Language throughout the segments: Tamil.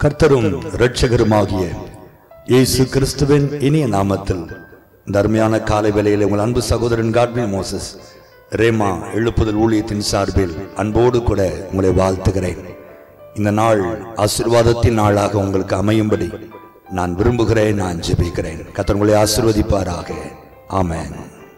கர்த்தரும் இரட்சகருமாகிய இயேசு கிறிஸ்துவின் இனிய நாமத்தில் தர்மையான காலை வேளையில் உங்கள் அன்பு சகோதரன் காட்வில் மோசஸ் ரேமா எழுப்புதல் ஊழியத்தின் சார்பில் அன்போடு கூட உங்களை வாழ்த்துகிறேன். இந்த நாள் ஆசீர்வாதத்தின் நாளாக உங்களுக்கு அமையும்படி நான் விரும்புகிறேன், நான் ஜெபிக்கிறேன். கர்த்தர் உங்களை ஆசீர்வதிப்பாராக. ஆமென்.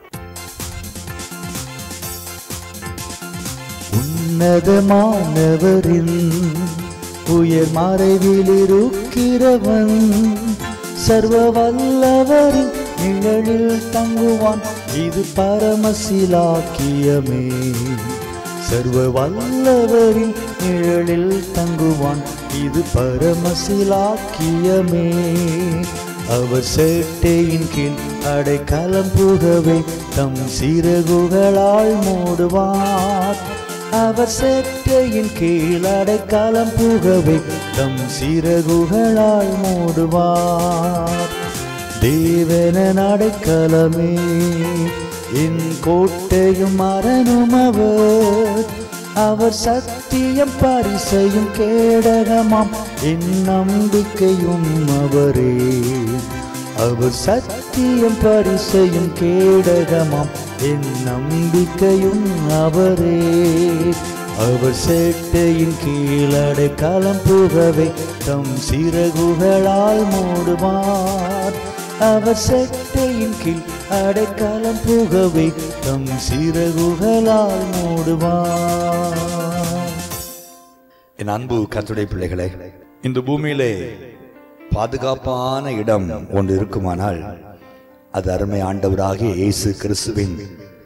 உன்னதமானவரின் உயர் மறைவில் இருக்கிறவன் சர்வ வல்லவரின் நிழலில் தங்குவான், இது பரமசிலாக்கியமே. சர்வ வல்லவரின் நிழலில் தங்குவான், இது பரமசிலாக்கியமே. அவர் சேட்டையின் கீழ் அடைக்கலம் புகவே தம் சிறகுகளால் மூடுவார். அவர் சேட்டையின் கீழ் அடைக்கலம் புகவே தம் சிறகுகளால் மூடுவார். தேவனின் அடைக்கலமே என் கோட்டையும் அரணும் அவர். அவர் சத்தியம் பரிசையும் கேடகமாம், என் நம்பிக்கையும் அவரே. அவர் சத்தியம் பரிசையும் கேடகமாம், என் நம்பிக்கையும் அவரே. அவர் சேட்டையின் கீழ் அடைக்கலம் புகவே தம் சிறகுகளால் மூடுவார். அவர் சேட்டையின் கீழ் அடைக்கலம் புகவே தம் சிறகுகளால் மூடுவார். என் அன்பு கர்த்தருடைய பிள்ளைகளே, இந்த பூமியிலே பாதுகாப்பான இடம் ஒன்று இருக்குமானால் அது அருமை ஆண்டவராகிய இயேசு கிறிஸ்துவின்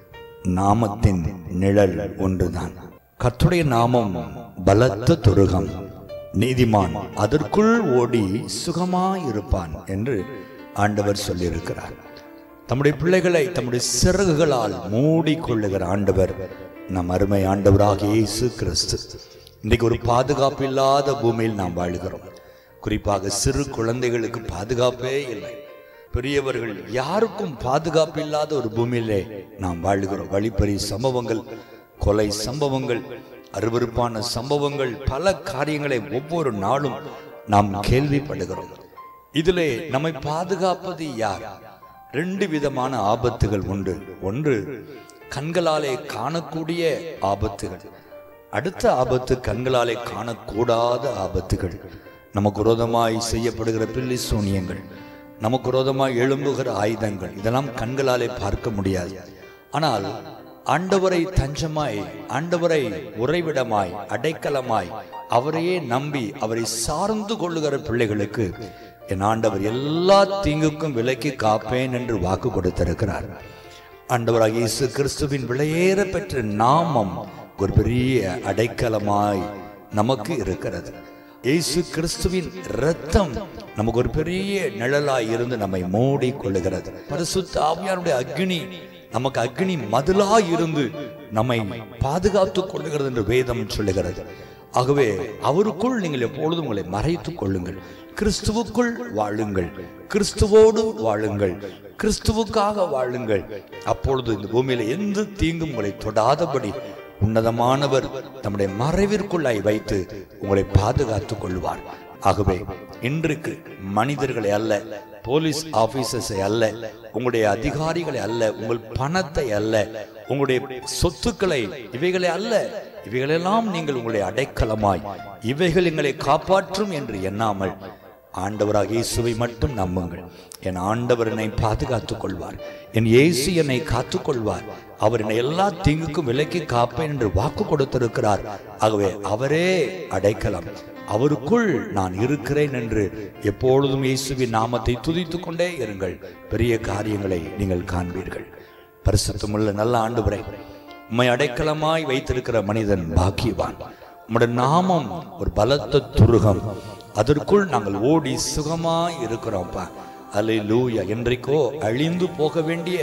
நாமத்தின் நிழல் ஒன்றுதான். கர்த்தருடைய நாமம் பலத்த துருகம், நீதிமான் அதற்குள் ஓடி சுகமாயிருப்பான் என்று ஆண்டவர் சொல்லியிருக்கிறார். தம்முடைய பிள்ளைகளை தம்முடைய சிறகுகளால் மூடிக்கொள்ளுகிற ஆண்டவர் நம் அருமை ஆண்டவராகிய இயேசு கிறிஸ்து. இன்றைக்கு ஒரு பாதுகாப்பு இல்லாத பூமியில் நாம் வாழ்கிறோம். குறிப்பாக சிறு குழந்தைகளுக்கு பாதுகாப்பே இல்லை. பெரியவர்கள் யாருக்கும் பாதுகாப்பு இல்லாத ஒரு பூமியிலே நாம் வாழ்கிறோம். வழிப்பறி சம்பவங்கள், கொலை சம்பவங்கள், அருவருப்பான சம்பவங்கள், பல காரியங்களை ஒவ்வொரு நாளும் நாம் கேள்விப்படுகிறோம். இதிலே நம்மை பாதுகாப்பது யார்? ரெண்டு விதமான ஆபத்துகள் உண்டு. ஒன்று கண்களாலே காணக்கூடிய ஆபத்துகள், அடுத்த ஆபத்து கண்களாலே காணக்கூடாத ஆபத்துகள். நமக்கு விரோதமாய் செய்யப்படுகிற பில்லி சூனியங்கள், நமக்கு விரோதமாய் எழும்புகிற ஆயுதங்கள், இதெல்லாம் கண்களாலே பார்க்க முடியாது. ஆனால் ஆண்டவரை தஞ்சமாய், ஆண்டவரை உறைவிடமாய், அடைக்கலமாய், அவரையே நம்பி அவரை சார்ந்து கொள்ளுகிற பிள்ளைகளுக்கு என் ஆண்டவர் எல்லா தீங்குக்கும் விலக்கி காப்பேன் என்று வாக்கு கொடுத்திருக்கிறார். ஆண்டவராகிய இயேசு கிறிஸ்துவின் விலையேற பெற்ற நாமம் ஒரு பெரிய அடைக்கலமாய் நமக்கு இருக்கிறது. இயேசு கிறிஸ்துவின் இரத்தம் நமக்கு ஒரு பெரிய நிழலாய் இருந்து நம்மை மூடி கொள்ளுகிறது. பரிசுத்த ஆவியானுடைய அக்னி நமக்கு அக்னி மதிலாய் இருந்து நம்மை பாதுகாத்துக் கொள்ளுகிறது என்று வேதம் சொல்லுகிறது. ஆகவே அவருக்குள் நீங்கள் எப்பொழுதும் உங்களை மறைத்துக் கொள்ளுங்கள். கிறிஸ்துவுக்குள் வாழுங்கள், கிறிஸ்துவோடு வாழுங்கள், கிறிஸ்துவுக்காக வாழுங்கள். அப்பொழுது இந்த பூமியில எந்த தீங்கும் உங்களை தொடாதபடி உன்னதமானவர் தம்முடைய மறைவிற்குள்ளாய் வைத்து உங்களை பாதுகாத்துக் கொள்வார். ஆகவே இன்றைக்கு மனிதர்களை அல்ல, போலீஸ் ஆபீசர்ஸை அல்ல, உங்களுடைய அதிகாரிகளை அல்ல, உங்கள் பணத்தை அல்ல, உங்களுடைய சொத்துக்களை, இவைகளை அல்ல, இவைகளெல்லாம் நீங்கள் உங்களுடைய அடைக்கலமாய், இவைகள் எங்களை காப்பாற்றும் என்று எண்ணாமல் ஆண்டவராக இயேசுவை மட்டும் நம்புங்கள். என் ஆண்டவர் என்னை பாதுகாத்துக் கொள்வார், என் இயேசு என்னை காத்துக்கொள்வார், அவர் என்னை எல்லா தீங்குக்கும் விலக்கி காப்பேன் என்று வாக்கு கொடுத்திருக்கிறார். ஆகவே அவரே அடைக்கலம், அவருக்குள் நான் இருக்கிறேன் என்று எப்பொழுதும் இயேசுவின் நாமத்தை துதித்துக் கொண்டே இருங்கள். பெரிய காரியங்களை நீங்கள் காண்பீர்கள். பரிசுத்தமுள்ள நல்ல ஆண்டவரே, உம்மை அடைக்கலமாய் வைத்திருக்கிற மனிதன் பாக்கியவான். உம்முடைய நாமம் ஒரு பலத்த துருகம், அதற்குள் நாங்கள் ஓடி சுகமாய் இருக்கிறோம்ப்பா. அல்லேலூயா. என்றைக்கோ அழிந்து போக வேண்டிய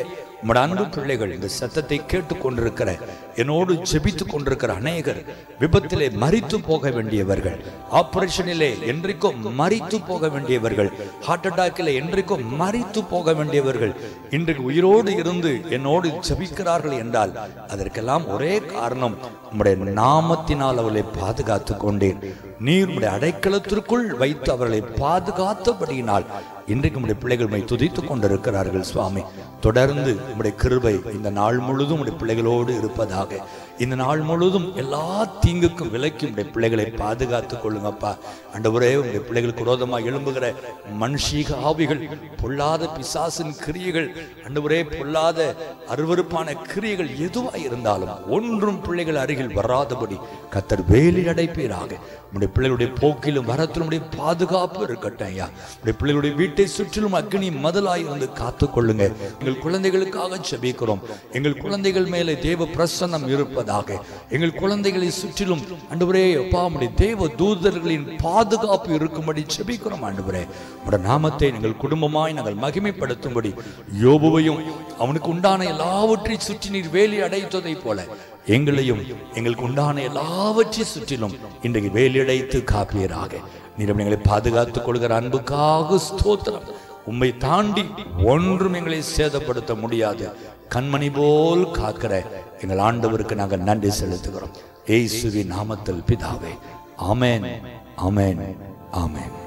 உம்முடைய அன்பு பிள்ளைகள் இந்த சத்தத்தை கேட்டுக் கொண்டிருக்கிற என்னோடு ஜெபித்துக் கொண்டிருக்கிற அநேகர் விபத்திலே மரித்து போக வேண்டியவர்கள், ஆபரேஷனிலே என்றைக்கும் மரித்து போக வேண்டியவர்கள், ஹார்ட் அட்டாக்கிலே என்றைக்கும் மரித்து போக வேண்டியவர்கள் இன்றைக்கு உயிரோடு இருந்து என்னோடு ஜெபிக்கிறார்கள் என்றால் அதற்கெல்லாம் ஒரே காரணம், உம்முடைய நாமத்தினால் அவர்களை பாதுகாத்துக் கொண்டேன். நீர் உம்முடைய அடைக்கலத்திற்குள் வைத்து அவர்களை பாதுகாத்தபடியினால் இன்றைக்கு உம்முடைய பிள்ளைகள் துதித்துக் கொண்டிருக்கிறார்கள். சுவாமி, தொடர்ந்து உம்முடைய கிருபை இந்த நாள் முழுதும் உம்முடைய பிள்ளைகளோடு இருப்பதாக. இந்த நாள் முழுதும் எல்லா தீங்குக்கும் விலக்கி உம்முடைய பிள்ளைகளை பாதுகாத்துக் கொள்ளுங்கப்பா. ஆண்டவரே, உம்முடைய பிள்ளைகளுக்கு விரோதமாக எழும்புகிற மனுஷீக ஆவிகள், பொல்லாத பிசாசின் கிரியைகள், ஆண்டவரே பொல்லாத அருவருப்பான கிரியைகள் எதுவாக இருந்தாலும் ஒன்றும் பிள்ளைகள் அருகில் வராதபடி கர்த்தர் வேலி அடைப்பீராக. உம்முடைய பிள்ளைகளுடைய போக்கிலும் வரத்திலும் உடைய பாதுகாப்பு இருக்கட்டும் ஐயா. உடைய பிள்ளைகளுடைய வீட்டை சுற்றிலும் அக்னி மதிலாய் இருந்து காத்துக் கொள்ளுங்க. எங்கள் குழந்தைகளுக்காக ஜெபிக்கிறோம். எங்கள் குழந்தைகள் மேலே தேவ பிரசன்னம் இருப்பதாக. எங்கள் குழந்தைகளை சுற்றிலும் ஆண்டவரே அப்பா உம்முடைய தேவ தூதர்களின் பாதுகாப்பு இருக்கும்படி ஜெபிக்கிறோம். ஆண்டவரே, உம்முடைய நாமத்தை எங்கள் குடும்பமாய் நாங்கள் மகிமைப்படுத்தும்படி யோபுவையும் அவனுக்கு உண்டான எல்லாவற்றை சுற்றி நீர் வேலி அடைத்ததை போல எங்களையும் எங்களுக்கு உண்டான எல்லாவற்றை சுற்றிலும் இன்றைக்கு வேலியடைத்து காப்பீராக. நீர் எங்களை பாதுகாத்துக் கொள்கிற அன்புக்காக ஸ்தோத்திரம். உம்மை தாண்டி ஒன்றும் எங்களை சேதப்படுத்த முடியாது. கண்மணி போல் காக்கிற எங்கள் ஆண்டவருக்கு நாங்கள் நன்றி செலுத்துகிறோம். இயேசுவின் நாமத்தில் பிதாவே, ஆமென், ஆமென், ஆமென்.